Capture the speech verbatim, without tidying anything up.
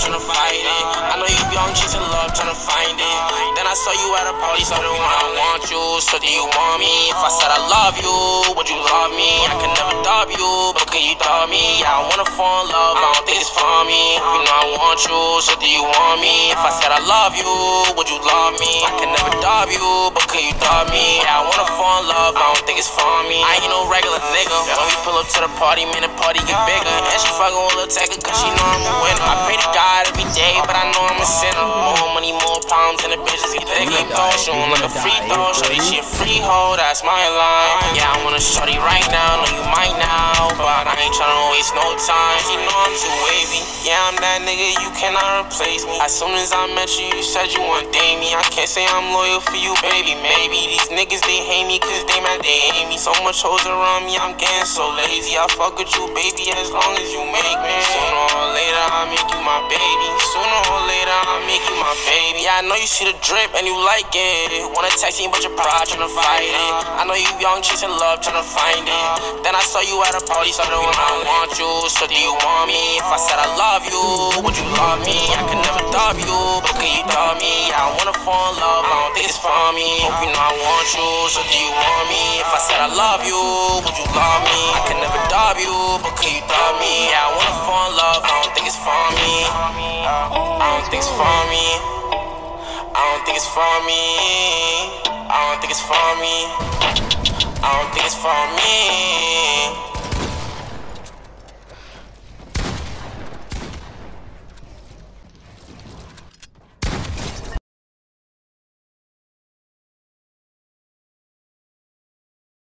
tryna fight it. I know you young, chasing love, tryna find it. Then I saw you at a party, so the one I want you. So do you want me? If I said I love you, would you love me? I can never dub you, but can you dub me? I don't wanna fall in love, I don't think it's for me. You know I want you, so do you want me? If I said I love you, would you love me? I can never dub you, but can you dub me? Yeah, I wanna fall in love, I don't think it's for me. I ain't no regular nigga. When we pull up to the party, man, the party get bigger. And she fuckin' with Lil Tecca, cause she know I'm a winner. I pray to God every day, but I know I'm a sinner. More money, more problems, and the bitches get thicker. Shootin' like a free throw, shorty, she a free hoe, that's my line. Yeah, I wanna shorty right now, know you might now, but I ain't tryna waste no time. You know I'm too wavy. Yeah, I'm that nigga, you cannot replace me. As soon as I met you, you said you want date me. I can't say I'm loyal for you, baby. Maybe these niggas, they hate me, cause they mad they hate me. So much hoes around me, I'm getting so lazy. I fuck with you, baby, as long as you make me. Sooner or later, I'll make you my baby. Sooner or later, I'll make you my baby. Yeah, I know you see the drip and you like it. Wanna text me, but your pride tryna fight it. I know you young, chasing love, tryna find it. Then I saw you at a party, so the one I want you. So do you want me? If I said I love you, would you love me? I can never dub you, but can you dub me? I don't wanna fall in love, I don't think it's for me. Hope you know I want you, so do you want me? If I said I love you, would you love me? I can never dub you, but can you dub me? Yeah, I wanna fall in love, I don't think it's for me. I don't think it's for me. I don't think it's for me. I don't think it's for me. I don't think it's for me.